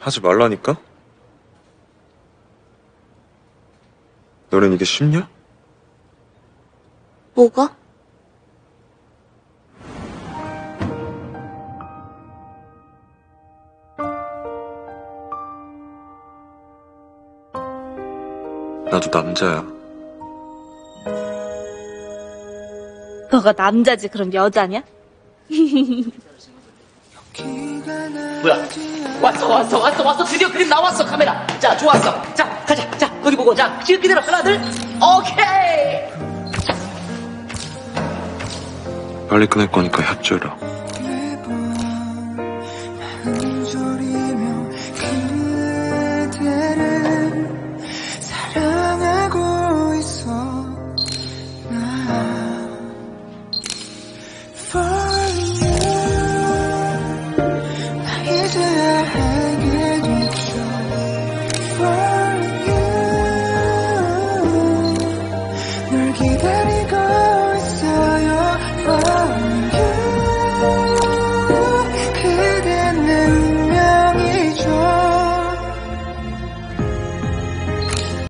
하지 말라니까? 너넨 이게 쉽냐? 뭐가? 나도 남자야. 너가 남자지 그럼 여자냐? 뭐야? 왔어. 드디어 그림 나왔어, 카메라. 자, 좋았어. 자, 가자. 자, 여기 보고. 자, 지금 그대로 하나, 둘. 오케이! 빨리 끝낼 거니까 협조해라.